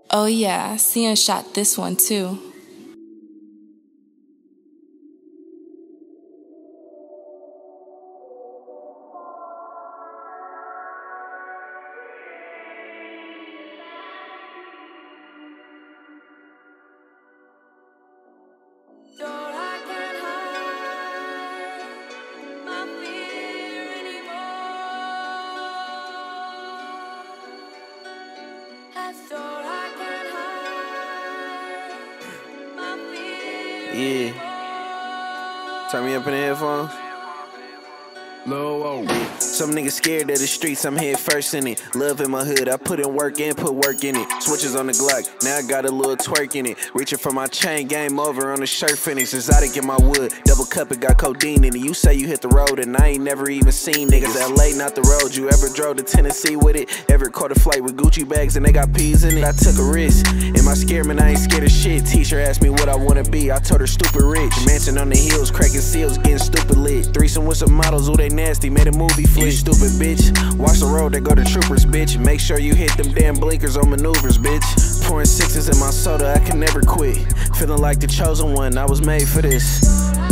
Oh yeah, Sion shot this one too. Yeah. Turn me up in the headphones. Low. Some niggas scared of the streets, I'm head first in it. Love in my hood, I put in work and put work in it. Switches on the Glock, now I got a little twerk in it. Reaching for my chain, game over on the shirt finish. Exotic in my wood, double cup, it got codeine in it. You say you hit the road and I ain't never even seen niggas. LA, not the road, you ever drove to Tennessee with it? Ever caught a flight with Gucci bags and they got peas in it? I took a risk, am I scared, man? I ain't scared of shit. Teacher asked me what I wanna be, I told her stupid rich. Mansion on the hills, cracking seals, getting stupid lit. Threesome with some models, ooh they nasty, made a movie flick. You stupid bitch, watch the road, they go to troopers, bitch. Make sure you hit them damn blinkers on maneuvers, bitch. Pouring sixes in my soda, I can never quit. Feeling like the chosen one, I was made for this.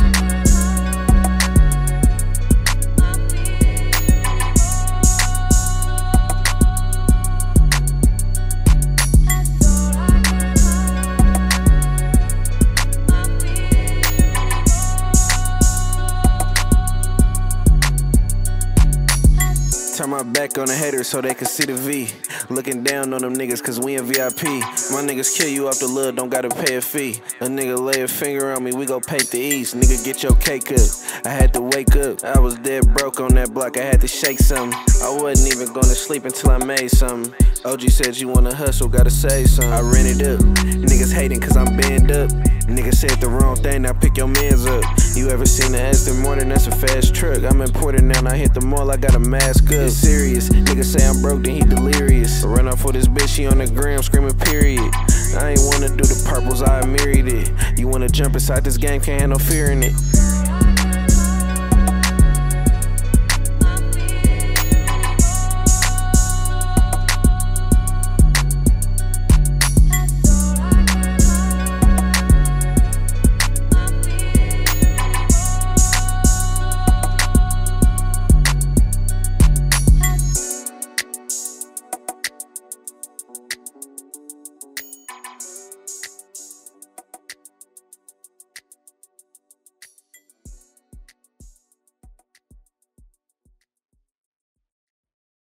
Turn my back on the haters so they can see the V. Looking down on them niggas cause we in VIP. My niggas kill you off the love, don't gotta pay a fee. A nigga lay a finger on me, we gon' paint the east. Nigga get your cake up, I had to wake up. I was dead broke on that block, I had to shake something. I wasn't even gonna sleep until I made something. OG said you wanna hustle, gotta say something. I ran it up, niggas hating cause I'm banned up. Nigga said the wrong thing, now pick your mans up. You ever seen the Aston Martin? That's a fast truck. I'm imported now, and I hit the mall, I got a mask up. It's serious, nigga say I'm broke, then he delirious. Run off for this bitch, she on the gram, screaming period. I ain't wanna do the purples, I married it. You wanna jump inside this game, can't have no fear in it.